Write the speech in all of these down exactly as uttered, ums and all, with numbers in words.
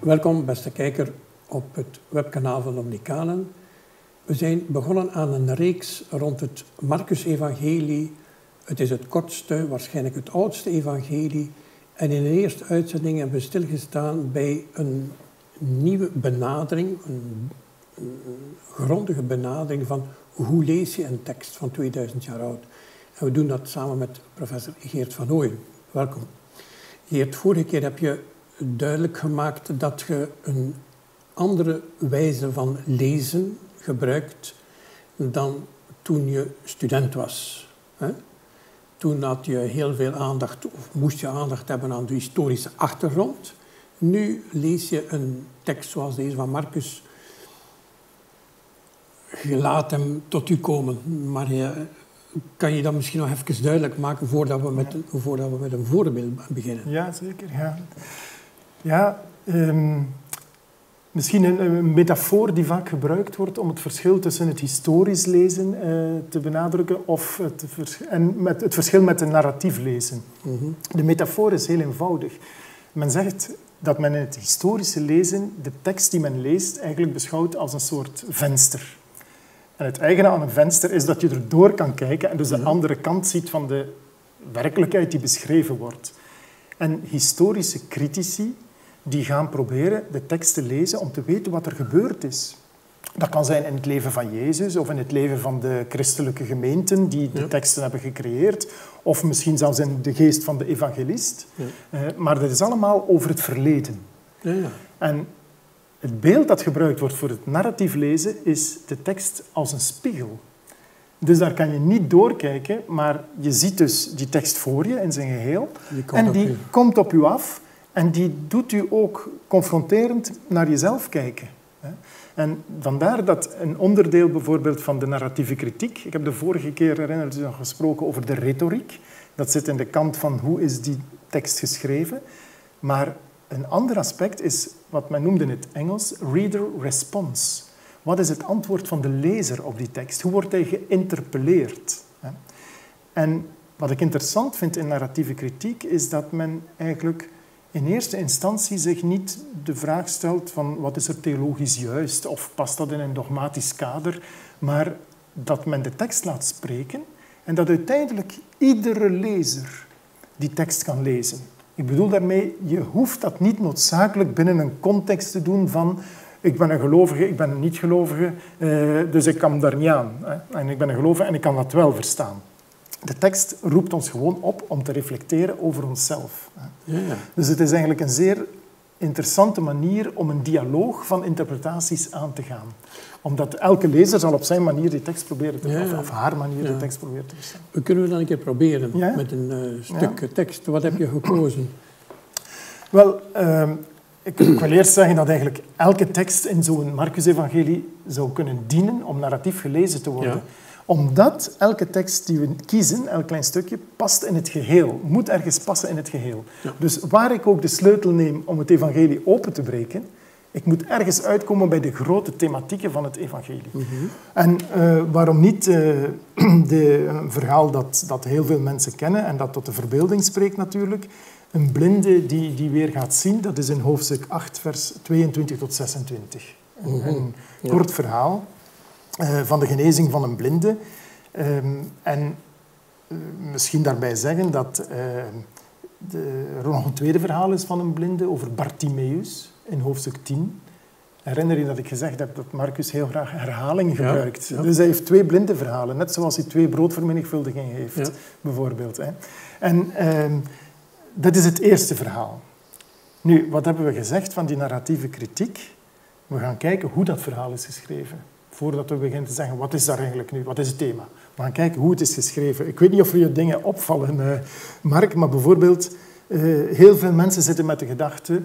Welkom, beste kijker, op het webkanaal van Omnicanen. We zijn begonnen aan een reeks rond het Marcus-evangelie. Het is het kortste, waarschijnlijk het oudste evangelie. En in de eerste uitzending hebben we stilgestaan bij een nieuwe benadering, een, een grondige benadering van hoe lees je een tekst van tweeduizend jaar oud. En we doen dat samen met professor Geert van Ooyen. Welkom. Geert, vorige keer heb je duidelijk gemaakt dat je een andere wijze van lezen gebruikt dan toen je student was. Toen had je heel veel aandacht, of moest je aandacht hebben aan de historische achtergrond. Nu lees je een tekst zoals deze van Marcus. Je laat hem tot u komen, maar je, kan je dat misschien nog even duidelijk maken voordat we met, ja. voordat we met een voorbeeld beginnen? Ja, zeker. Ja, ja um, misschien een, een metafoor die vaak gebruikt wordt om het verschil tussen het historisch lezen uh, te benadrukken of het, vers- en met het verschil met het narratief lezen. Mm-hmm. De metafoor is heel eenvoudig. Men zegt dat men in het historische lezen de tekst die men leest eigenlijk beschouwt als een soort venster. En het eigene aan een venster is dat je erdoor kan kijken en dus de andere kant ziet van de werkelijkheid die beschreven wordt. En historische critici die gaan proberen de tekst te lezen om te weten wat er gebeurd is. Dat kan zijn in het leven van Jezus of in het leven van de christelijke gemeenten die de teksten hebben gecreëerd. Of misschien zelfs in de geest van de evangelist. Ja. Uh, maar dat is allemaal over het verleden. Ja, ja. En het beeld dat gebruikt wordt voor het narratief lezen is de tekst als een spiegel. Dus daar kan je niet doorkijken, maar je ziet dus die tekst voor je in zijn geheel. Die en die komt op u af en die doet u ook confronterend naar jezelf kijken. En vandaar dat een onderdeel bijvoorbeeld van de narratieve kritiek, ik heb de vorige keer, herinnerd u nog gesproken over de retoriek, dat zit in de kant van hoe is die tekst geschreven, maar een ander aspect is wat men noemde in het Engels reader response. Wat is het antwoord van de lezer op die tekst? Hoe wordt hij geïnterpelleerd? En wat ik interessant vind in narratieve kritiek is dat men eigenlijk in eerste instantie zich niet de vraag stelt van wat is er theologisch juist of past dat in een dogmatisch kader, maar dat men de tekst laat spreken en dat uiteindelijk iedere lezer die tekst kan lezen. Ik bedoel daarmee, je hoeft dat niet noodzakelijk binnen een context te doen van ik ben een gelovige, ik ben een niet-gelovige, dus ik kan daar niet aan. En ik ben een gelovige en ik kan dat wel verstaan. De tekst roept ons gewoon op om te reflecteren over onszelf. Ja, ja. Dus het is eigenlijk een zeer interessante manier om een dialoog van interpretaties aan te gaan. Omdat elke lezer zal op zijn manier die tekst proberen te ja, ja. of haar manier ja. de tekst proberen te verstaan. We kunnen we dan een keer proberen ja? met een uh, stuk ja. tekst. Wat heb je gekozen? Wel, uh, ik, ik wil eerst zeggen dat eigenlijk elke tekst in zo'n Marcus-evangelie zou kunnen dienen om narratief gelezen te worden. Ja. Omdat elke tekst die we kiezen, elk klein stukje, past in het geheel. Moet ergens passen in het geheel. Ja. Dus waar ik ook de sleutel neem om het evangelie open te breken, ik moet ergens uitkomen bij de grote thematieken van het evangelie. Mm-hmm. En uh, waarom niet uh, de, een verhaal dat, dat heel veel mensen kennen en dat tot de verbeelding spreekt natuurlijk. Een blinde die, die weer gaat zien, dat is in hoofdstuk acht, vers tweeëntwintig tot zesentwintig. Mm-hmm. Een ja. kort verhaal uh, van de genezing van een blinde. Um, en uh, misschien daarbij zeggen dat uh, de, er nog een tweede verhaal is van een blinde over Bartimeus in hoofdstuk tien. Herinner je dat ik gezegd heb dat Marcus heel graag herhaling gebruikt. Ja, ja. Dus hij heeft twee blinde verhalen, net zoals hij twee broodvermenigvuldigingen heeft, ja. bijvoorbeeld. Hè. En uh, dat is het eerste verhaal. Nu, wat hebben we gezegd van die narratieve kritiek? We gaan kijken hoe dat verhaal is geschreven. Voordat we beginnen te zeggen, wat is daar eigenlijk nu? Wat is het thema? We gaan kijken hoe het is geschreven. Ik weet niet of er je dingen opvallen, uh, Mark, maar bijvoorbeeld, uh, heel veel mensen zitten met de gedachte,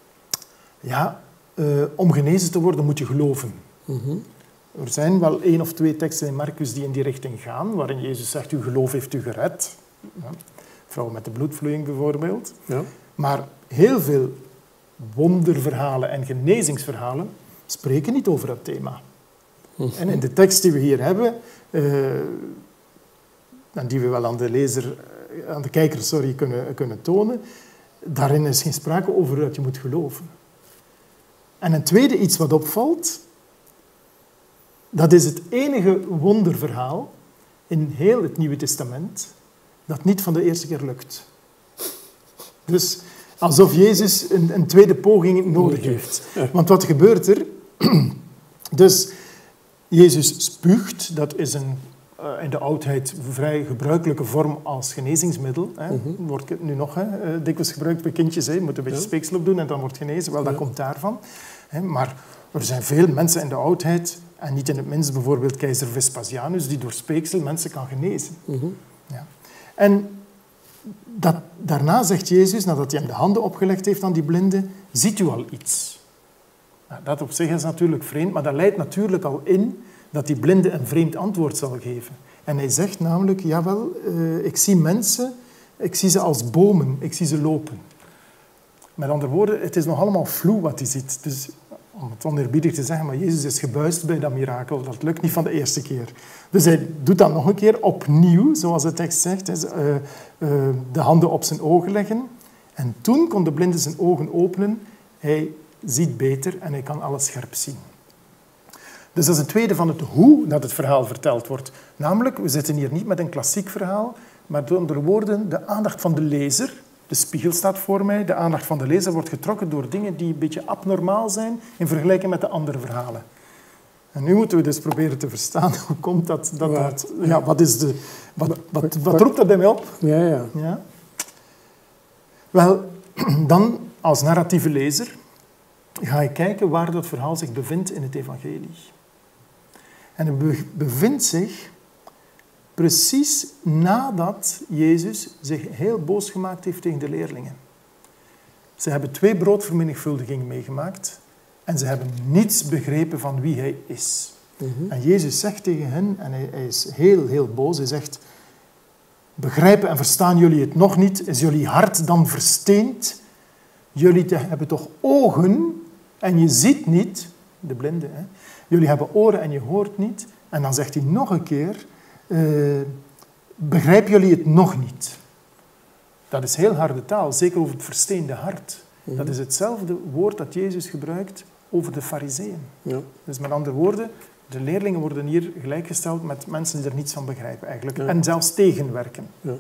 ja, uh, om genezen te worden moet je geloven. Mm-hmm. Er zijn wel één of twee teksten in Marcus die in die richting gaan, waarin Jezus zegt, uw geloof heeft u gered. Ja. Vrouw met de bloedvloeiing bijvoorbeeld. Ja. Maar heel veel wonderverhalen en genezingsverhalen spreken niet over dat thema. Mm-hmm. En in de tekst die we hier hebben, uh, en die we wel aan de lezer, aan de kijker sorry, kunnen, kunnen tonen, daarin is geen sprake over dat je moet geloven. En een tweede iets wat opvalt, dat is het enige wonderverhaal in heel het Nieuwe Testament dat niet van de eerste keer lukt. Dus alsof Jezus een, een tweede poging nodig heeft. Want wat gebeurt er? Dus Jezus spuugt, dat is een, uh, in de oudheid vrij gebruikelijke vorm als genezingsmiddel. Hè. Mm-hmm. Wordt nu nog hè, uh, dikwijls gebruikt bij kindjes. Hè. Je moet een beetje ja. speeksel op doen en dan wordt genezen. Wel, dat ja. komt daarvan. Hè. Maar er zijn veel mensen in de oudheid, en niet in het minst bijvoorbeeld keizer Vespasianus, die door speeksel mensen kan genezen. Mm-hmm. Ja. En dat, daarna zegt Jezus, nadat hij hem de handen opgelegd heeft aan die blinde, ziet u al iets? Nou, dat op zich is natuurlijk vreemd, maar dat leidt natuurlijk al in dat die blinde een vreemd antwoord zal geven. En hij zegt namelijk, jawel, uh, ik zie mensen, ik zie ze als bomen, ik zie ze lopen. Met andere woorden, het is nog allemaal vloe wat hij ziet. Dus om het oneerbiedig te zeggen, maar Jezus is gebuist bij dat mirakel. Dat lukt niet van de eerste keer. Dus hij doet dat nog een keer opnieuw, zoals de tekst zegt. Uh, uh, de handen op zijn ogen leggen. En toen kon de blinde zijn ogen openen. Hij ziet beter en hij kan alles scherp zien. Dus dat is het tweede van het hoe dat het verhaal verteld wordt. Namelijk, we zitten hier niet met een klassiek verhaal, maar door andere woorden, de aandacht van de lezer. De spiegel staat voor mij. De aandacht van de lezer wordt getrokken door dingen die een beetje abnormaal zijn in vergelijking met de andere verhalen. En nu moeten we dus proberen te verstaan hoe komt dat. dat, dat ja, wat, is de, wat, wat, wat roept dat bij mij op? Ja, ja. Ja? Wel, dan als narratieve lezer ga ik kijken waar dat verhaal zich bevindt in het evangelie. En het bevindt zich precies nadat Jezus zich heel boos gemaakt heeft tegen de leerlingen. Ze hebben twee broodvermenigvuldigingen meegemaakt en ze hebben niets begrepen van wie hij is. Mm-hmm. En Jezus zegt tegen hen, en hij, hij is heel, heel boos, hij zegt, begrijpen en verstaan jullie het nog niet? Is jullie hart dan versteend? Jullie hebben toch ogen en je ziet niet, de blinde, hè? Jullie hebben oren en je hoort niet. En dan zegt hij nog een keer, Uh, begrijpen jullie het nog niet? Dat is heel harde taal, zeker over het versteende hart. Mm-hmm. Dat is hetzelfde woord dat Jezus gebruikt over de farizeeën. Ja. Dus met andere woorden, de leerlingen worden hier gelijkgesteld met mensen die er niets van begrijpen eigenlijk. Ja. En zelfs tegenwerken. Ja.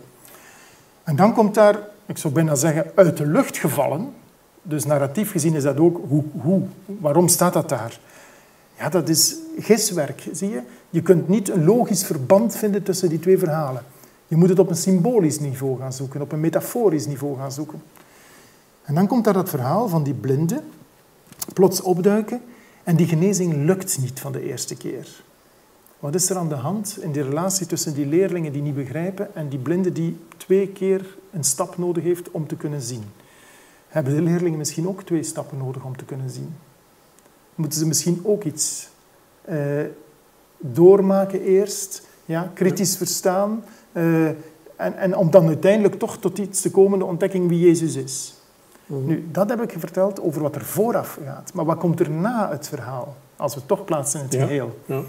En dan komt daar, ik zou bijna zeggen, uit de lucht gevallen. Dus narratief gezien is dat ook, hoe, hoe, waarom staat dat daar? Ja, dat is giswerk, zie je? Je kunt niet een logisch verband vinden tussen die twee verhalen. Je moet het op een symbolisch niveau gaan zoeken, op een metaforisch niveau gaan zoeken. En dan komt daar dat verhaal van die blinde, plots opduiken, en die genezing lukt niet van de eerste keer. Wat is er aan de hand in die relatie tussen die leerlingen die niet begrijpen en die blinde die twee keer een stap nodig heeft om te kunnen zien? Hebben de leerlingen misschien ook twee stappen nodig om te kunnen zien? Moeten ze misschien ook iets uh, doormaken eerst, ja, kritisch verstaan, uh, en, en om dan uiteindelijk toch tot iets te komen, de ontdekking wie Jezus is. Mm-hmm. Nu, dat heb ik verteld over wat er vooraf gaat. Maar wat komt er na het verhaal, als we het toch plaatsen in het ja. geheel? Ja.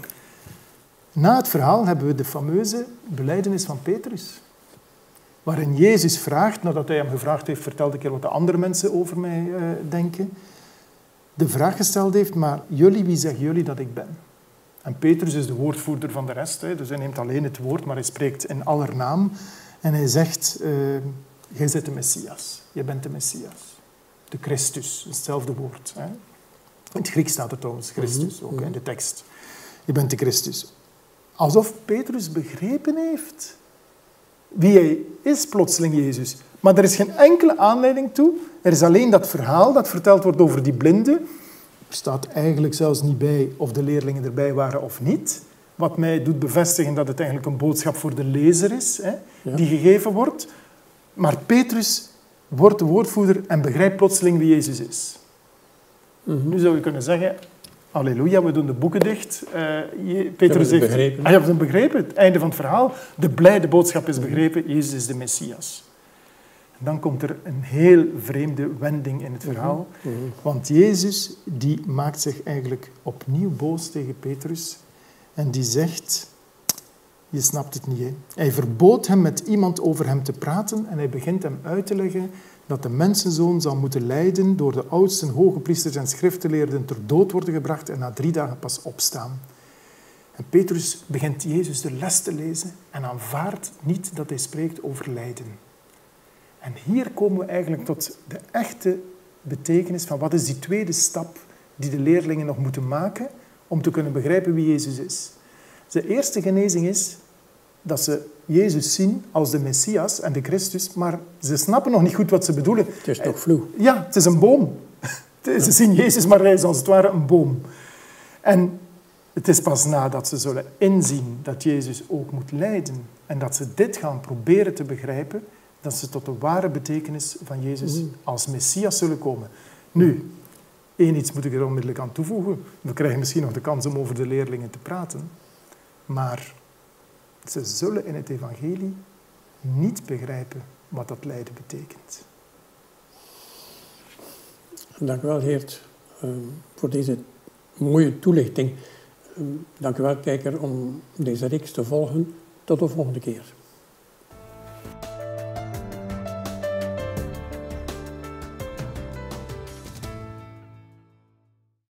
Na het verhaal hebben we de fameuze belijdenis van Petrus. Waarin Jezus vraagt, nadat hij hem gevraagd heeft, vertel een keer wat de andere mensen over mij uh, denken, de vraag gesteld heeft, maar jullie, wie zeggen jullie dat ik ben? En Petrus is de woordvoerder van de rest, hè, dus hij neemt alleen het woord, maar hij spreekt in aller naam. En hij zegt, uh, jij bent de Messias, je bent de Messias. De Christus, hetzelfde woord. Hè. In het Grieks staat het trouwens, Christus, ook in de tekst. Je bent de Christus. Alsof Petrus begrepen heeft wie hij is, plotseling Jezus. Maar er is geen enkele aanleiding toe. Er is alleen dat verhaal dat verteld wordt over die blinde. Er staat eigenlijk zelfs niet bij of de leerlingen erbij waren of niet. Wat mij doet bevestigen dat het eigenlijk een boodschap voor de lezer is, hè, ja. die gegeven wordt. Maar Petrus wordt de woordvoerder en begrijpt plotseling wie Jezus is. Mm-hmm. Nu zou je kunnen zeggen, halleluja, we doen de boeken dicht. Uh, Petrus zegt, begrepen. Ah, je hebt het begrepen, het einde van het verhaal. De blijde boodschap is begrepen, Jezus is de Messias. En dan komt er een heel vreemde wending in het verhaal. Mm-hmm. Want Jezus die maakt zich eigenlijk opnieuw boos tegen Petrus. En die zegt, je snapt het niet, hè? Hij verbood hem met iemand over hem te praten en hij begint hem uit te leggen dat de mensenzoon zal moeten lijden, door de oudsten, hoge priesters en schriftgeleerden ter dood worden gebracht en na drie dagen pas opstaan. En Petrus begint Jezus de les te lezen en aanvaardt niet dat hij spreekt over lijden. En hier komen we eigenlijk tot de echte betekenis van wat is die tweede stap die de leerlingen nog moeten maken om te kunnen begrijpen wie Jezus is. De eerste genezing is dat ze Jezus zien als de Messias en de Christus, maar ze snappen nog niet goed wat ze bedoelen. Het is toch vloe? Ja, het is een boom. Ze zien Jezus, maar hij is als het ware een boom. En het is pas nadat ze zullen inzien dat Jezus ook moet lijden en dat ze dit gaan proberen te begrijpen, dat ze tot de ware betekenis van Jezus als Messias zullen komen. Nu, één iets moet ik er onmiddellijk aan toevoegen. We krijgen misschien nog de kans om over de leerlingen te praten. Maar ze zullen in het evangelie niet begrijpen wat dat lijden betekent. Dank u wel, Geert, voor deze mooie toelichting. Dank u wel, kijker, om deze reeks te volgen. Tot de volgende keer.